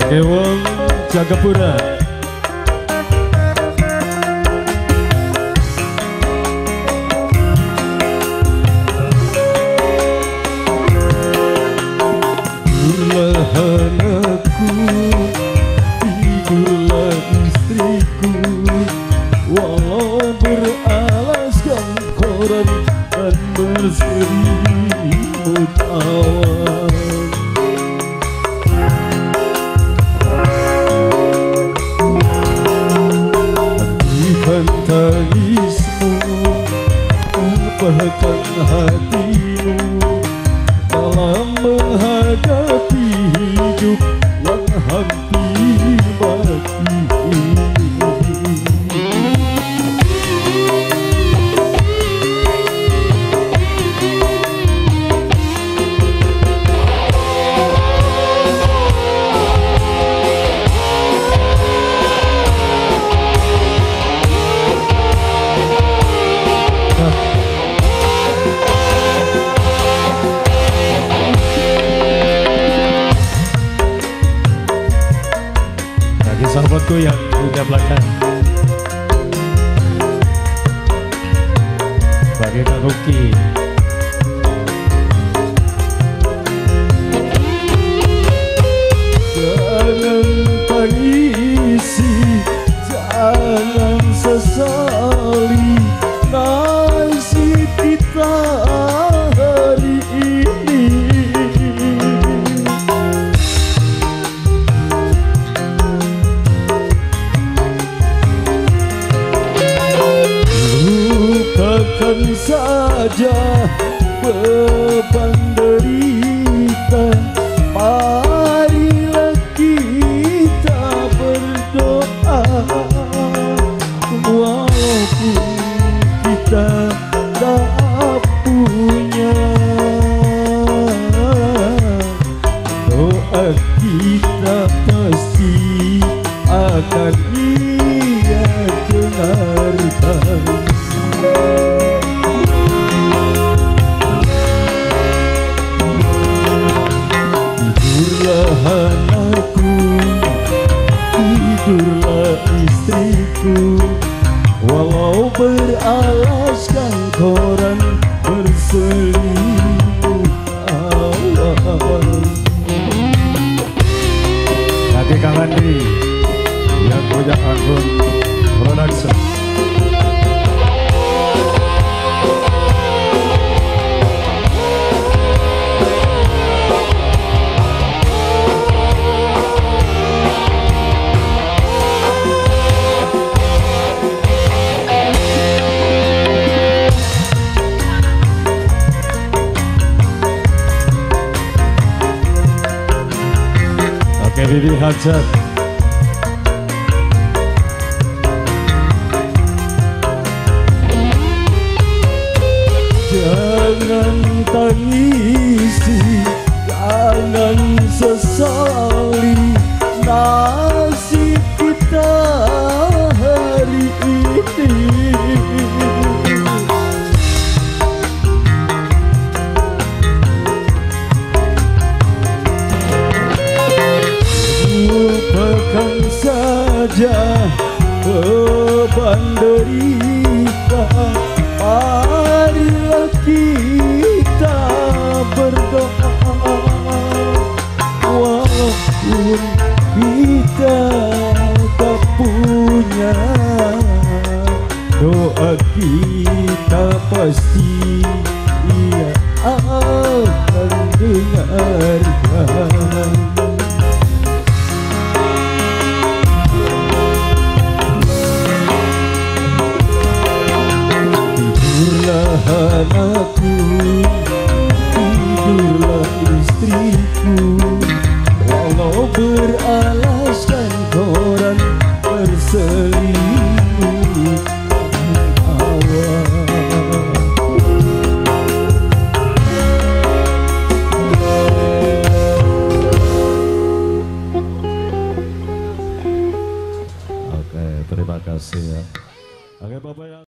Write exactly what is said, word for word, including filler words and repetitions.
Kangge wong Jagapura. Anakku, tidurlah istriku, walau beralaskan koran dan berselimut awan. Hentikan tangismu, apahkan hatimu dalam menghadapi hidup yang hampir mati. Sahabatku yang udah belakang, bagi Kak Ruki. Jangan tangisi, jangan sesali nasib kita hari ini. Lupakan saja beban derita, marilah kita berdoa. Walaupun kita tak punya, doa kita pasti akan Ia dengarkan. Tidurlah anakku, tidurlah istriku, walau beralaskan koran berselimut awan. Nanti Kang Andri yang punya akun production. Oke, Bibi Hajat. Jangan tangisi, jangan sesali nasib kita hari ini. Lupakan saja beban derita, marilah kita berdoa. Walaupun kita tak punya, doa kita pasti Ia akan dengarkan. Anakku, tidurlah istriku, walau beralaskan koran berselimut awan. Oke, terima kasih ya. Oke, Bapak yang